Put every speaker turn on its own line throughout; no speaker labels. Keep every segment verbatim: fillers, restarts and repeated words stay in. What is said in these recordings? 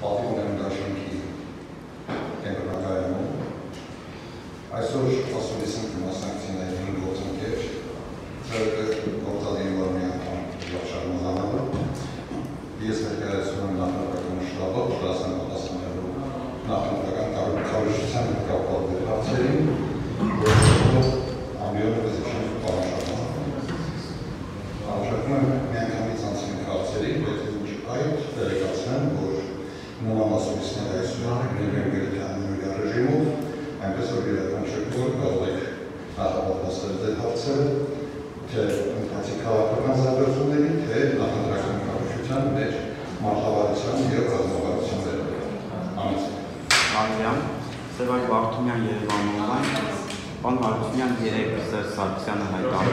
պատիվ ունեմ դաշնքի կենտրոնակայանում։ Այսօր ասուլիս ենք մասնակցիների հին գործընկեր, գործադիր վարմի անդամ Լավշար Մազանովը, ես ներկայացնում եմ նախնական շտաբը, պատասխան պատասխանելու նախնական կառույցության հետ կապված հարցերին, որոնց ամբիոնը վեզիչին պարաշարմազանով։ Պարաշարքում եմ միանգամից անցնենք հարցերի, բայց ինչ այդ դերեկացնեմ, որ նման ասուլիսներ այսօր ներգրկել անմյուրյա ռեժիմով, այնպես որ յուրաքանչյուր կարող եք նախապատրաստել ձեր հարցերը, թե ընթացիկ քաղաքական զարգացումների, թե նախընտրական կառույցության մեր մարդավարության և ռազմավարության վերաբերյալ։ Ամեն
Արյան, Սևակ Վարդումյան Երևան օնլայն, պան Հարությունյան երեք Սերժ Սարգսյանը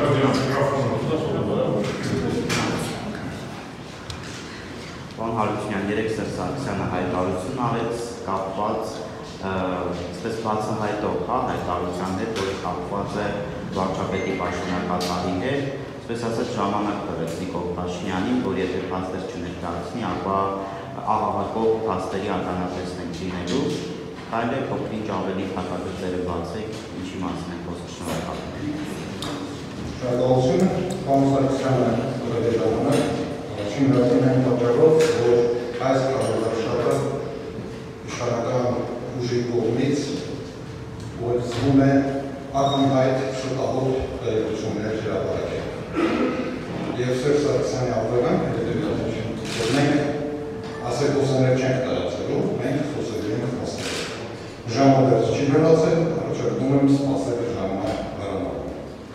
Պան Հարությունյան երեք Սերժ Սարգսյանը հայտարարություն արեց կապված այսպես բացահայտող հայտարարության հետ, որը կապված է վարչապետի պաշտոնակատարի հետ, այսպես ասած ժամանակ տվեց Նիկոլ Փաշինյանին, որ եթե փաստեր չներկայացնի, ապա ահավակող փաստերի ականատեսն ենք լինելու, կարելի է փոքր-ինչ ավելի փակագծերը բացեք, ինչի մասին ենք խոսքը շնորհակալություն։
Շնորհակալություն, պարոն Սարգսյանը որևէ ժամանակ առաջին հերթին այն պատճառով, որ այս կառավարությունը իշխանական ուժի կողմից ուղեկցվում է ակնհայտ շտապով տեղեկություններ հրապարակել։ Եվ Սերժ Սարգսյանի արձագանքը հետևյալն է, որ մենք ասեկոսաներ չենք տարածելու, մենք խոսելու ենք փաստերով։ Ժամը դեռ չի վերացել, առաջարկում եմ սպասել ժամը վերանալու։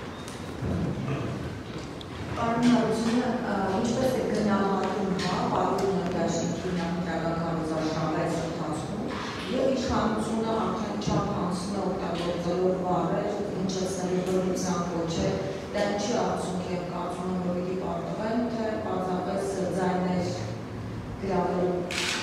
Պարոն Հարությունը, ինչպես է գնահատում պատվիրակության դաշինքի նախընտրական կառուցարշավի ընթացքում և իշխանությունը արդեն չափ անցնում է օգտագործելով բառեր, հնչեցնելու բնության կոչեր, դա չի արդյունք և կարծում եմ, որ պիտի պարտվեն, թե պարզապես ձայներ գրավելու։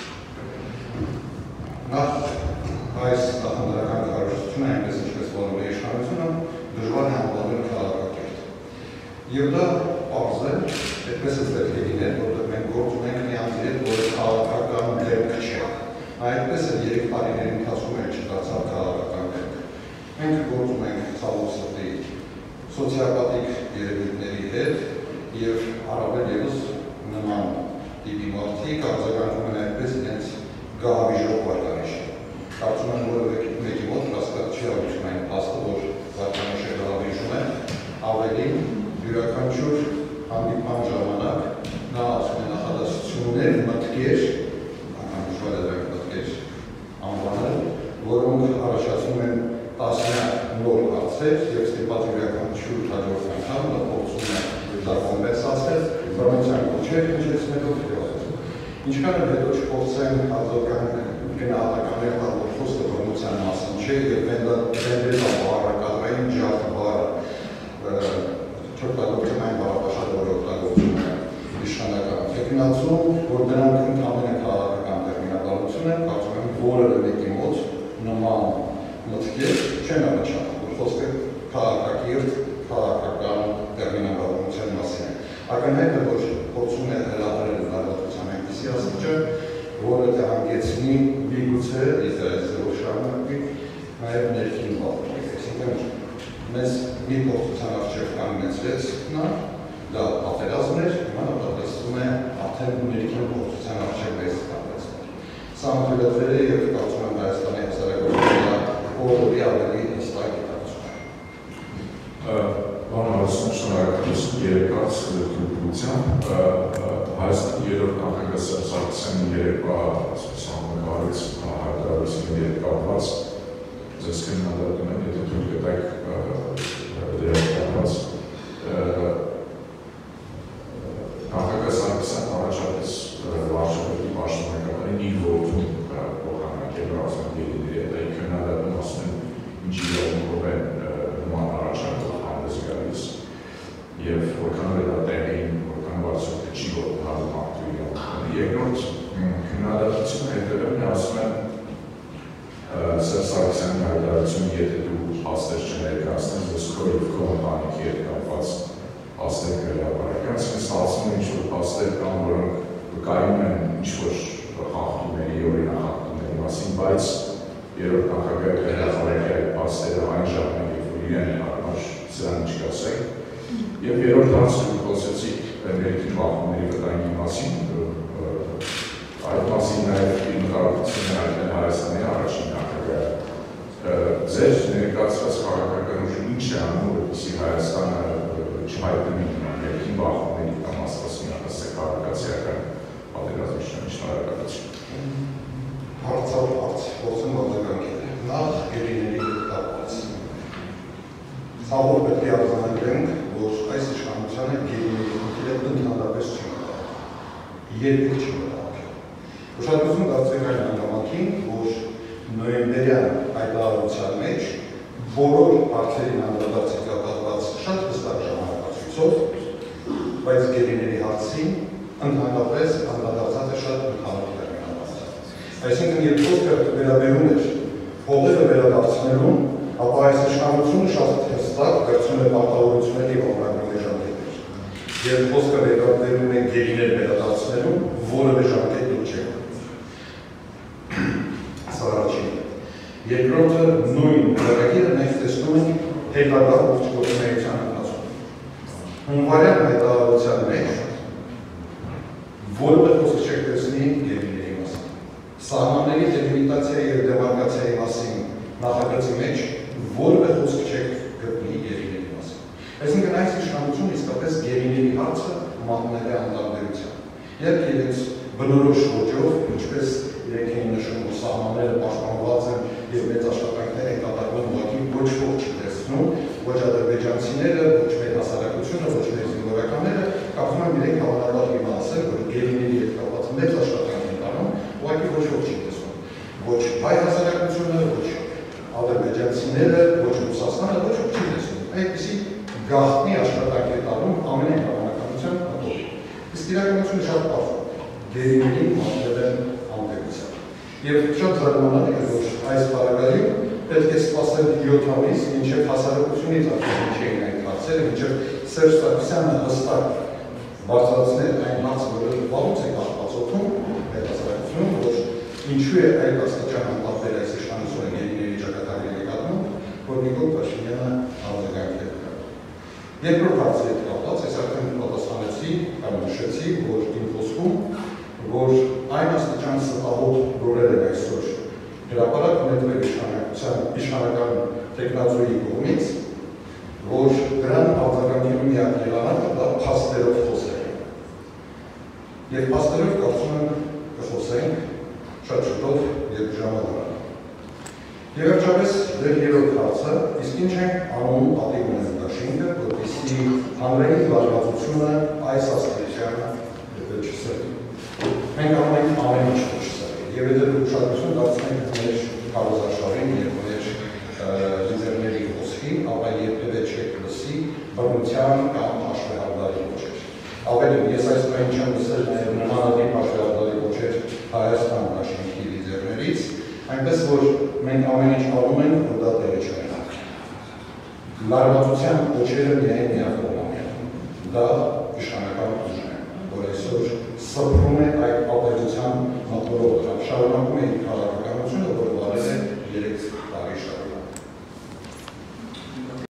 Նախ այս նախընտրական կառույցությունը, այնպես ինչպես որևէ իշխանությունը, դժվար է անվանել քաղաքակիրթ։ Եվ դա պարզ է, այդպես է պետք է լինել, որտեղ մենք գործ ունենք նրանց հետ, որը քաղաքական դեպք չէ։ Այդպես է երեք տարիների ընթացքում էլ չդարձավ քաղաքական դեպք։ Մենք գործ ունենք ցավոք սրտի սոցիալպատիկ երևույթների հետ և առավել ևս նման տիպի մարդիկ արձագանքում են այդպես իրենց գահավիժող վարկանիշը։ Կարծում եմ որևէ մեկի մոտ հաստատ չի հարուցում այն փաստը, որ վարկանիշը գահավիժում է, ավելին յուրաքանչյուր հանդիպման ժամանակ նա ասում է նախադասություններ, մտքեր, անգամ դժվար է դրանք մտքեր անվանել, որոնք առաջացնում են տասնյակ նոր հարցեր և ստիպված յուրաքանչյուր հաջորդ անգամ նա փորձում է դա կոմպենսացնել, բռնության կոչեր հնչեցնելով և այլն։ Ինչքան էլ հետո չփորձեն արձագանք գնահատականներ տալ, որ խոսքը բռնության մասին չէ և վենդետա-բառակալային ջարդ բառը չօգտագործում են այն բառապաշարը, որ օգտագործում է իշխանական թեկնածու, որ դրանք ընդամենը քաղաքական տերմինաբանություն են, կարծում եմ որևէ մեկի մոտ նման մտքեր չեն առաջանում, որ խոսքը քաղաքակիրթ, քաղաքական տերմինաբանության մասին է։ Ակնհայտ է, որ փորձում է հրահրել լարվածության այնպիսի աստիճան, որը կհանգեցնի միգուցե, եթե այս ձևով շարունակվի, նաև ներքին բախտի։ Այսինքն մեզ մի փորձության առջև կանգնեցրեց նա, դա պատերազմ էր, հիմա նա պատրաստվում է արդեն ներքին փորձության առջև մեզ կանգնեցնել։ Սա անդրադարձել է և կարծում եմ Հայաստանի հասարակության օրորի ավելի հստակ գիտակցում է։
Պարոն Հարություն, շնորհակալություն երեկվա գրգռությամբ Հայաստանի երրորդ նախագահ Սերժ Սարգսյանի երեկվա կառույց հայտարարությունների հետ կապված ձեզ քննադատում են, եթե թույլ կտեք դրա կապված նախագահ Սարգսյանը առաջարկեց վարչապետի պաշտոնակատարին իր որդուն փոխանակելու ազգանունների հետ, այն քննադատում ասում են ինչի իրավունքով են նման առաջարկով հանդես գալիս և որքանով է դա տեղին, որքանով արդյունքը չի գործում մարդու իրավունքները։ Երկրորդ քննադատությունը հետևելն է, ասում են Սերժ Սարգսյանի հայտարարությունը, եթե դու փաստեր չներկայացնես, ես քո և քո ընտանիքի հետ կապված փաստեր կհրապարակեմ, ասում են ինչ-որ փաստեր կան, որոնք վկայում են ինչ-որ խախտումների, օրինակ բայց երրորդ նախագահը հրաժարվել է այդ փաստերը այն ժամանակ, երբ որ իրեն համար սրան չկասեք։ Եվ երրորդ հարցը խոսեցիք ներքին բախումների վտանգի մասին, այդ մասին նաև ինքնարարությունը հայտնել Հայաստանի առաջին նախագահը։ Ձեր ներկայացված քաղաքական ուժը ինչ է անում, որպեսզի Հայաստանը չհայտնվի ներքին բախումների կամ աստվածնյակասե քաղաքացիական պատերազմի շնորհակալություն։
Հարցավ հարց, խոսում արձագանքել է։ Նախ գերիների հետ կապված։ Սաղոր պետք է արձանագրենք, որ այս իշխանությանը գերիների խնդիրը ընդհանրապես չի մտահոգել։ Երբեք չի մտահոգել։ Ուշադրություն դարձրեք այն հանգամանքին, որ նոյեմբերյան հայտարարության մեջ բոլոր հարցերին անդրադարձի կատարված շատ հստակ ժամանակացույցով, բայց գերիների հարցին ընդհանրապես անդրադարձած է շատ ընդհանուր տերմինալով։ Այսինքն, երբ խոսքը վերաբերում էր փողերը վերադարձնելուն, ապա այս իշխանությունը շատ հստակ վերցնում է պարտավորությունների և ամրագրում է ժամկետներ։ Երբ խոսքը վերաբերում է գերիներ վերադարձնելուն, որևէ ժամկետ դուք չեք։ Սա առաջինը։ Երկրորդը նույն վերագիրը մենք տեսնում ենք հետագա գործունեության ընթացքում։ Հունվարյան հայտարարության մեջ որևէ խոսք չեք տեսնի գերիների մասին։ Սահմանների դելիմիտացիայի և դեմարկացիայի մասին նախագծի մեջ որևէ խոսք չեք գտնի գերիների մասին։ Այսինքն այս իշխանությունը իսկապես գերիների հարցը մատնել է անտարբերության։ Երբ իրենց բնորոշ ոճով, ինչպես իրենք էին նշում, որ սահմանները պաշտպանված են և մեծ աշխատանքներ են կատարվում, ուղղակի ոչ ոք չի տեսնում, ոչ ադրբեջանցիները, ոչ մեր հասարակությունը, ոչ մեր զինվորականները, կարծում եմ իրենք հավանաբար հիմա ասել, որ գերիների հետ կապված մեծ աշխատանք են տանում, ուղղակի ոչ ոք չի տեսնում։ Ոչ հայ հասարակությունը, ոչ ադրբեջանցիները, ոչ Ռուսաստանը, ոչ ոք չի տեսնում։ Այդպիսի գաղտնի աշխատանք է տանում ամեն հավանականության հետո։ Իսկ իրականությունը շատ պարզ է։ Գերիներին մատնել են անտեղությամբ։ Եվ շատ զարմանալի է, որ այս պարագայում պետք է սպասել յոթ ամիս, մինչև հասարակությունից արդեն չէին այդ հարցերը, մինչև Սերժ Սարգսյանը հստակ բարձրացնել այն հարցը, որը վաղուց է կախվածօդում այդ հասարակությունում, որ ինչու է այդ աստիճան անպատվել այս իշխանությունը գերիների ճակատագրի նկատմամբ, որ Նիկոլ Փաշինյանը արձագանքել է։ Երկրորդ հարցի հետ կապված, ես արդեն պատասխանեցի կամ նշեցի, որ իմ խոսքում, որ այն աստիճան ստահոդ լուրեր են այսօր հրապարակ ունեցվել իշխանական տեխնազոյի կողմից, որ դրան արձագանքելու միակ ելանակը դա փաստերով խոսել է։ Եվ փաստերով կարծում եմ կխոսենք շատ շուտով երբ ժամանակ։ Եվ վերջապես դեր երրորդ հարցը, իսկ ինչ ենք անում պատիվ ունեն դաշինքը, որպեսզի հանրային զարգացությունը այս աստիճանը չսրվի։ Մենք անում ենք ամեն ինչ որ չսրվի։ Եվ եթե դուք ուշադրություն դարձնենք մեր քարոզարշավին և մեր լիդերների խոսքին, ապա երբևէ չեք լսի բռնության կամ հաշվեհարդարի ոճեր։ Ավելին, ես այս բան չեմ լսել նաև նմանատիպ հաշվեհարդարի ոճեր Հայաստան դաշինքի լիդերներից, այնպես որ մենք ամեն ինչ անում ենք, որ դա տեղի չունենա։ Լարվածության ոճերը միայն միակողմանի են։ Դա իշխանական ուժն է, որ այսօր սփռում է այդ ապերության մոտորով, շարունակում է իր քաղաքականությունը, որը վարել է երեք